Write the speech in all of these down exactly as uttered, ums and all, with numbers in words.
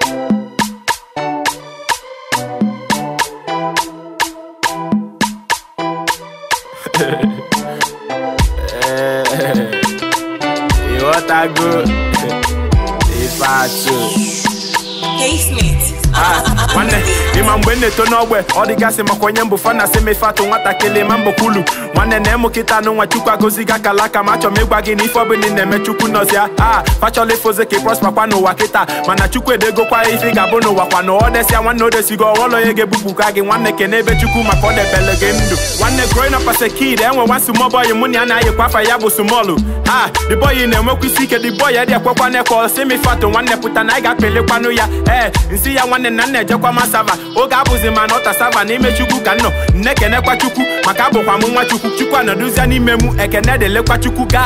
What I go? Ifeatu. Casement. Ah, one day, imam when they turn away, all the gas in my coin, Bufana, semi fat on what I kill him, Mambo Kulu. One and Nemo Kitano, what you go ziga kalaka, macho me wagging if I've been in the Mechukunosia. Ah, Pachole Fozeke prosper Pano Wakita, Manachukwe de go kwa Ifigabo Wakano, or there's one notice you go all the Bukagi, one neck and never Chukuma for the Pelagendo. One neck growing up as a kid, and once to mobile your money and I quafa Yabu Sumolu. Ah, the boy in the Moku seek the boy at the Aquapane call semi fat on one neck put an Iga Pelipanoya. Eh, you see, I want an Anna Masava, Ogabuzi Manota Sava, Nime Chukukano, Neck and Equachuku, Macabo Pamuma Chukukana, Duzani Memu, Ekene de Lequachukuga.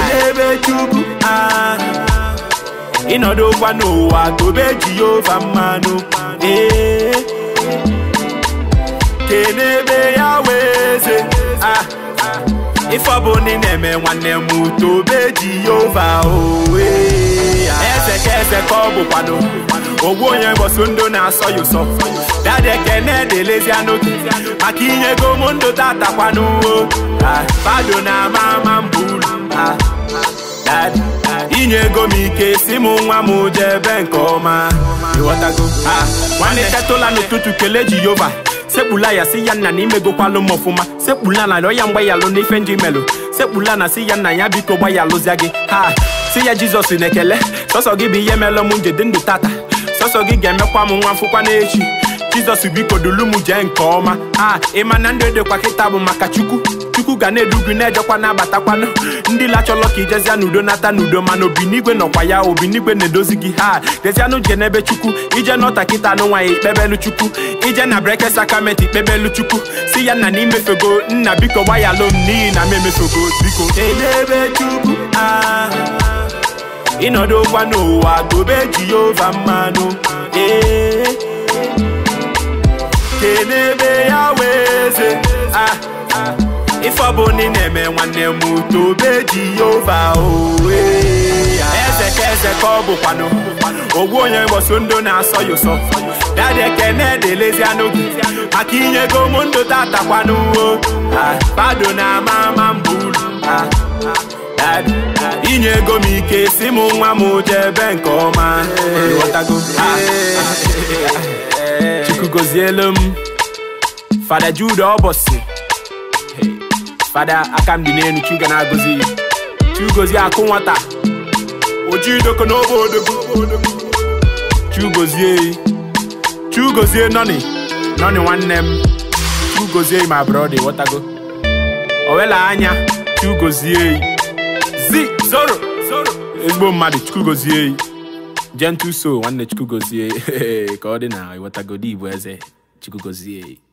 Ah, in order to know what to be Jehovah Manu. Eh, Kenebe Yahweh. Ah, if a bone name one name to be Jehovah. Oh, eh, Eze Kobo Pano. Owo yen bosundo na so you so that Ekene de lazy anoki makinye go mundo tata kwanu ah bado na mama mbulu ah dad inye go mike simu nwa mu jebe nkoma you want to go ah wane ketola no tutu keleji yova sepula ya si yanna ni mego kwalo mofuma sepula na lo yamba ya lo ni fendi melo sepula na si yanna ya biko gba ya lo ziage ha si ya Jesus nekele so so gibi ye melo munje dindu tata so gi game kwa mu nwanfukwa na echi Jesus biko dulumu je nkoma ah emanando de kwa kitabu maka chuku chuku ga na edugu na ejekwa na abatakwa no ndi la cholo ki jezia nudo nata nudo mano binigwe no kwa ya obinigwe na dozi gi ha jezia no je nebe chuku ije no takita no nwa ikpebelu chuku ije na breke sacrament ikpebelu chuku si ya na ni mefego nna biko wa ya lo ni na me mefego biko edebe chuku ah inodo kwa no wa go be Jehovah Manu. Eh, Kenebe Yahweh. Ah, if a bone name one name to be Jehovah. Oh, eh, Eze Eze Kobo Pano. Owo yen bosundo na so you so that Ekene de lazy anoki makinye go mundo tata kwanu ah bado na mama mbulu ah dad inye go mike simu nwa mu jebe nkoma you want to go ah Chikugozielum Father Jude Obosi Father akam dinenu chuga na gozi Chugozi akunwata Ojido kono bodo Chugozie Chugozie noni Noni one name Chugozie my brother what I go Owela anya Chugozie Zi Zoro Zoro Ezbo mmadụ Chugozie Gentle so nwanne Chugozie ka ọ dị na what I go di bụ eze Chugozie